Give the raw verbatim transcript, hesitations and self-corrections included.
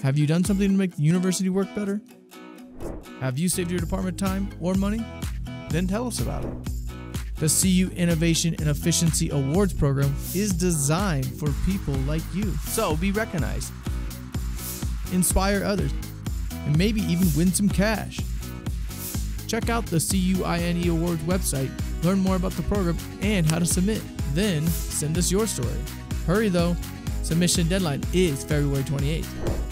Have you done something to make the university work better? Have you saved your department time or money? Then tell us about it. The C U Innovation and Efficiency Awards program is designed for people like you. So be recognized, inspire others, and maybe even win some cash. Check out the C U I and E Awards website, learn more about the program and how to submit. Then send us your story. Hurry though, submission deadline is February twenty-eighth.